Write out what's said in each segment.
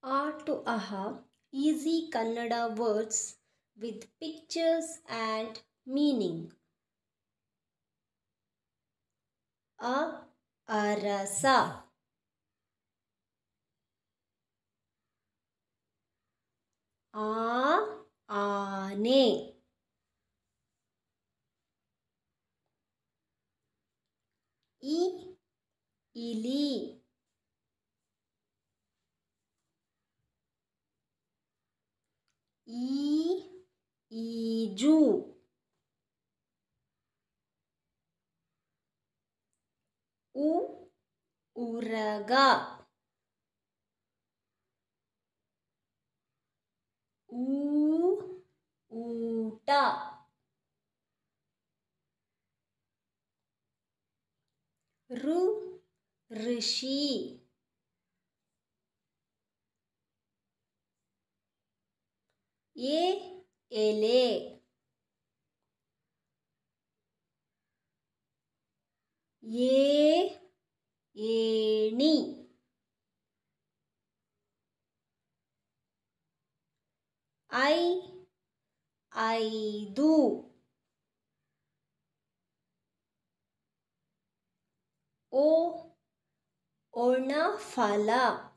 to aha, easy Kannada words with pictures and meaning. ಅರಸ, ಆನೆ, ಇಲಿ, ಈಜು, ಉರಗ, ಊಟ, ಋಷಿ, ಎಲೆ, ಏಣಿ, ಐದು, ಒಣಫಲ,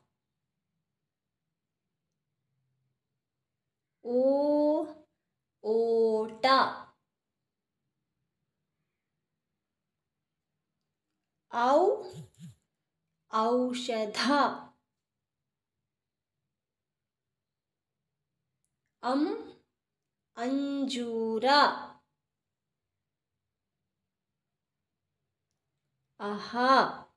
ಓಟ, ಔಷಧ, ಅಂಜೂರ, ಅಹ